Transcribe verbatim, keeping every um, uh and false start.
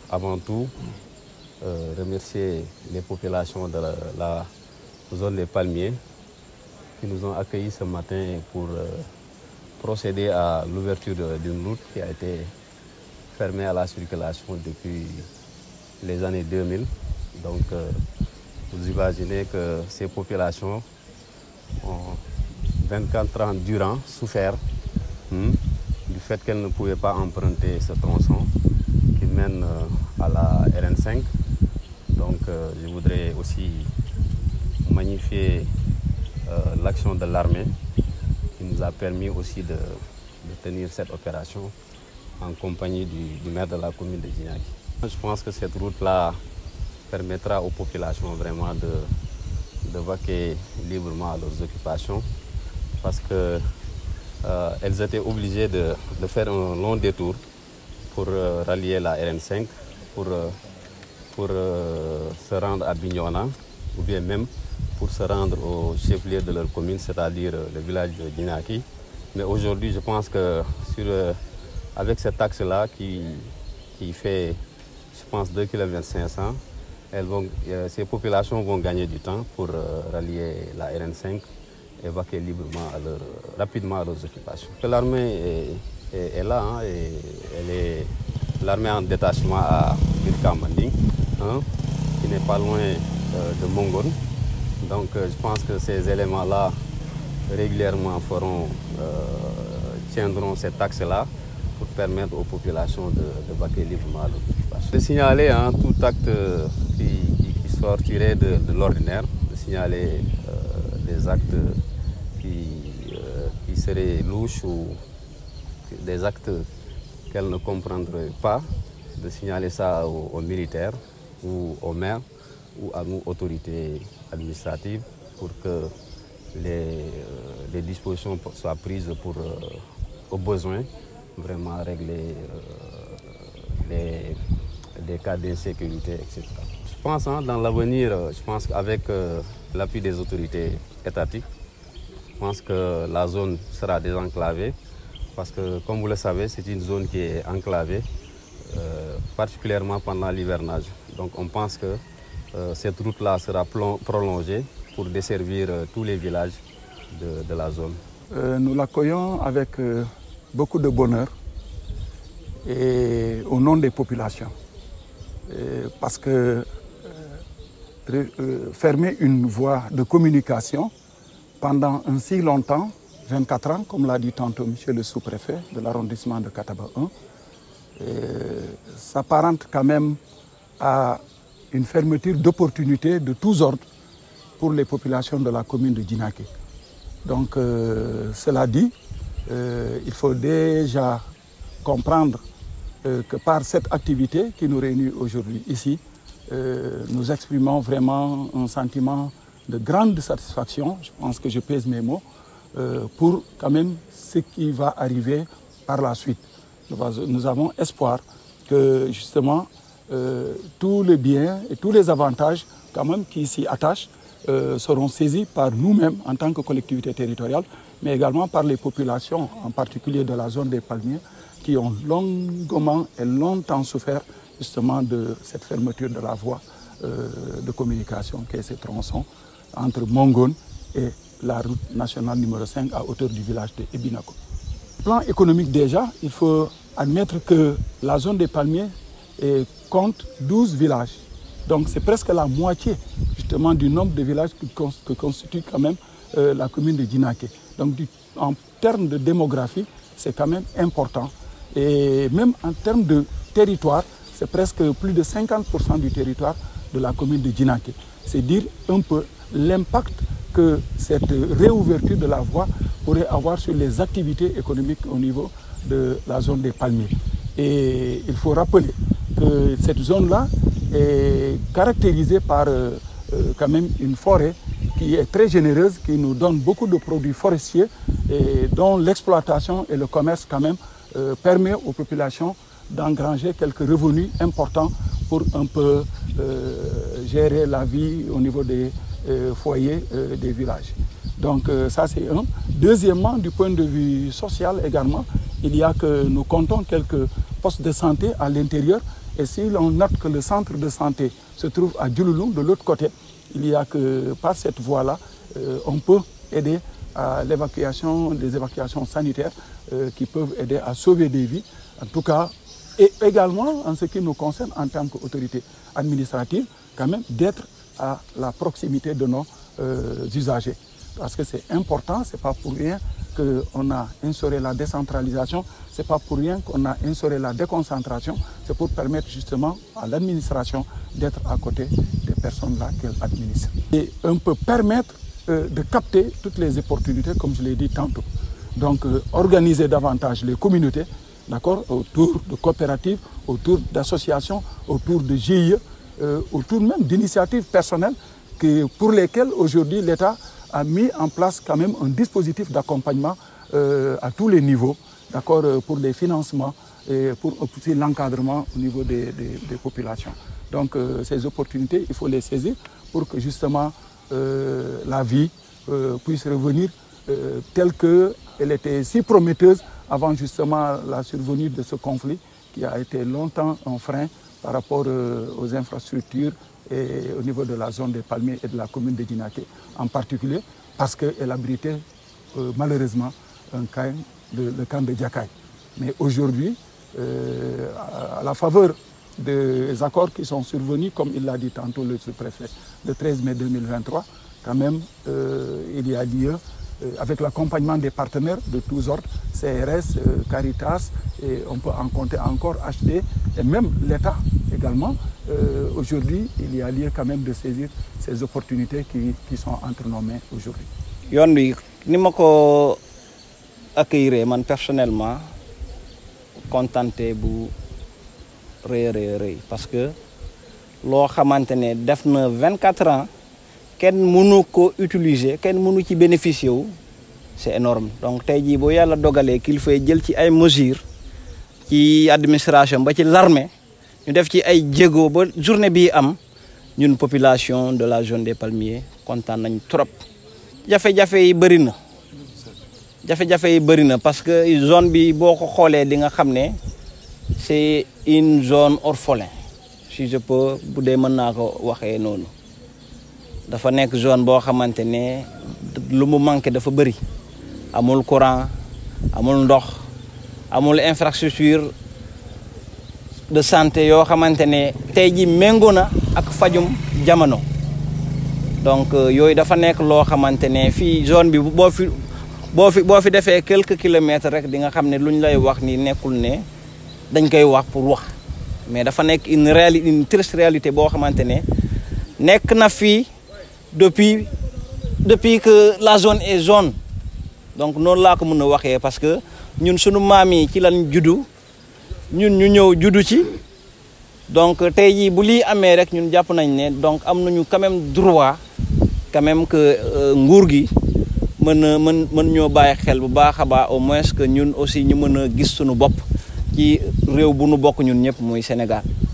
avant tout euh, remercier les populations de la, la zone des Palmiers qui nous ont accueillis ce matin pour euh, procéder à l'ouverture d'une route qui a été fermée à la circulation depuis les années deux mille. Donc euh, vous imaginez que ces populations ont vingt-quatre ans durant souffert hmm, du fait qu'elles ne pouvaient pas emprunter ce tronçon qui mène euh, à la R N cinq. Donc euh, je voudrais aussi magnifier euh, l'action de l'armée qui nous a permis aussi de, de tenir cette opération en compagnie du, du maire de la commune de Djinaki. Je pense que cette route-là permettra aux populations vraiment de, de vaquer librement à leurs occupations parce qu'elles euh, étaient obligées de, de faire un long détour pour euh, rallier la R N cinq, pour, euh, pour euh, se rendre à Bignona ou bien même pour se rendre au chef-lieu de leur commune, c'est-à-dire le village de Djinaki. Mais aujourd'hui, je pense que sur, euh, avec cet axe-là qui, qui fait, je pense, deux kilomètres cinq cents, elles vont, euh, ces populations vont gagner du temps pour euh, rallier la R N cinq et vaquer librement à leur, rapidement à leurs occupations. L'armée est, est, est là, hein, et elle est l'armée en détachement à Birkamanding, hein, qui n'est pas loin euh, de Mongon. Donc euh, je pense que ces éléments-là régulièrement feront, euh, tiendront cet axe-là pour permettre aux populations de, de vaquer librement à leurs occupations. De signaler hein, tout acte qui, qui, qui sortirait de, de l'ordinaire, de signaler euh, des actes qui, euh, qui seraient louches ou des actes qu'elles ne comprendraient pas, de signaler ça aux, aux militaires ou aux maires ou à nous, autorités administratives, pour que les, euh, les dispositions soient prises pour, euh, aux besoins, vraiment régler euh, les, les cas d'insécurité, et cetera. Je pense hein, dans l'avenir, je pense qu'avec euh, l'appui des autorités étatiques, je pense que la zone sera désenclavée, parce que comme vous le savez, c'est une zone qui est enclavée, euh, particulièrement pendant l'hivernage. Donc on pense que euh, cette route-là sera prolongée pour desservir euh, tous les villages de, de la zone. Euh, nous l'accueillons avec euh, beaucoup de bonheur et au nom des populations. Et parce que euh, euh, fermer une voie de communication pendant un si longtemps, vingt-quatre ans, comme l'a dit tantôt monsieur le sous-préfet de l'arrondissement de Kataba un, s'apparente quand même à une fermeture d'opportunités de tous ordres pour les populations de la commune de Djinaki. Donc, euh, cela dit, euh, il faut déjà comprendre euh, que par cette activité qui nous réunit aujourd'hui ici, euh, nous exprimons vraiment un sentiment de grande satisfaction, je pense que je pèse mes mots, euh, pour quand même ce qui va arriver par la suite. Nous avons espoir que justement euh, tous les biens et tous les avantages quand même qui s'y attachent euh, seront saisis par nous-mêmes en tant que collectivité territoriale, mais également par les populations, en particulier de la zone des Palmiers, qui ont longuement et longtemps souffert justement de cette fermeture de la voie euh, de communication qui est ce tronçon entre Mongon et la route nationale numéro cinq à hauteur du village de Ebinako. Plan économique déjà, il faut admettre que la zone des Palmiers eh, compte douze villages. Donc c'est presque la moitié justement du nombre de villages que, que constitue quand même euh, la commune de Djinaki. Donc du, en termes de démographie, c'est quand même important. Et même en termes de territoire, c'est presque plus de cinquante pour cent du territoire de la commune de Djinaki. C'est dire un peu l'impact que cette réouverture de la voie pourrait avoir sur les activités économiques au niveau de la zone des Palmiers. Et il faut rappeler que cette zone-là est caractérisée par euh, quand même une forêt qui est très généreuse, qui nous donne beaucoup de produits forestiers et dont l'exploitation et le commerce quand même euh, permet aux populations d'engranger quelques revenus importants pour un peu euh, gérer la vie au niveau des euh, foyers euh, des villages. Donc euh, ça c'est un. Deuxièmement, du point de vue social également, il y a que nous comptons quelques postes de santé à l'intérieur Et si l'on note que le centre de santé se trouve à Diouloulou, de l'autre côté, il y a que par cette voie-là, euh, on peut aider à l'évacuation, des évacuations sanitaires euh, qui peuvent aider à sauver des vies. En tout cas, et également en ce qui nous concerne en tant qu'autorité administrative, quand même d'être à la proximité de nos euh, usagers. Parce que c'est important, ce n'est pas pour rien qu'on a instauré la décentralisation, ce n'est pas pour rien qu'on a instauré la déconcentration, c'est pour permettre justement à l'administration d'être à côté des personnes-là qu'elle administre. Et on peut permettre euh, de capter toutes les opportunités, comme je l'ai dit tantôt. Donc euh, organiser davantage les communautés, d'accord, autour de coopératives, autour d'associations, autour de G I E, euh, autour même d'initiatives personnelles que, pour lesquelles aujourd'hui l'État a mis en place quand même un dispositif d'accompagnement euh, à tous les niveaux, d'accord, pour les financements et pour aussi l'encadrement au niveau des, des, des populations. Donc euh, ces opportunités, il faut les saisir pour que justement euh, la vie euh, puisse revenir euh, telle qu'elle était si prometteuse avant justement la survenue de ce conflit qui a été longtemps un frein par rapport euh, aux infrastructures et au niveau de la zone des Palmiers et de la commune de Dinaké en particulier, parce qu'elle abritait euh, malheureusement un camp, le, le camp de Diakaï. Mais aujourd'hui, euh, à, à la faveur des accords qui sont survenus, comme il l'a dit tantôt le sous-préfet, le treize mai deux mille vingt-trois, quand même, euh, il y a lieu, euh, avec l'accompagnement des partenaires de tous ordres, C R S, euh, Caritas, et on peut en compter encore H D, et même l'État également. Euh, aujourd'hui, il y a lieu quand même de saisir ces opportunités qui, qui sont entre nos mains aujourd'hui. Yoon wi ni ma ko accueillir man personnellement contenté bu rëy rëy rëy parce que loo xamante ne def na vingt-quatre ans kenn mënu ko utiliser kenn mënu ci bénéficier wu c'est énorme. Donc tey jii boo yàlla dogalee qu'il faut jël ci ay mesures ci administration ba ci l'armée ñu def ci ay jéego ba journée bii am ñun population de la zone des Palmiers kontaan nañ trop. jafe-jafe yi bëri na jafe-jafe yi bëri na parce que zone bi boo ko xoolee di nga xam ne c'est une zone orphelin si je peux bu dee mën naa ko waxee noonu dafa nekk zone boo xamante ne lu mu manqué dafa bëri amul courant amul ndox amul infrastructure de santé yoo xamante ne tey ji méngoo na ak fajum jamono donc yooyu dafa nekk loo xamante ne fii zone bi boo fi boo fi boo fi defee quelques kilomètres rek di nga xam ne lu ñu lay wax ni nekkul ne dañ koy wax pour wax mais dafa nekk une réalité une triste réalité boo xamante ne nekk na fii depuis depuis que la zone est zone donc noonu laa ko mën a waxee parce que ñun sunu maam yi ci lañ juddu ñun ñu ñëw juddu ci donc tey jii bu lii amee rek ñun jàpp nañ ne donc am nañu quand même droit quand même que nguur gi mën a mën mën ñoo bàyyi xel bu baax a baax au moins que ñun aussi ñu mën a gis suñu bopp ci réew bu nu bokk ñun ñëpp muy Sénégal.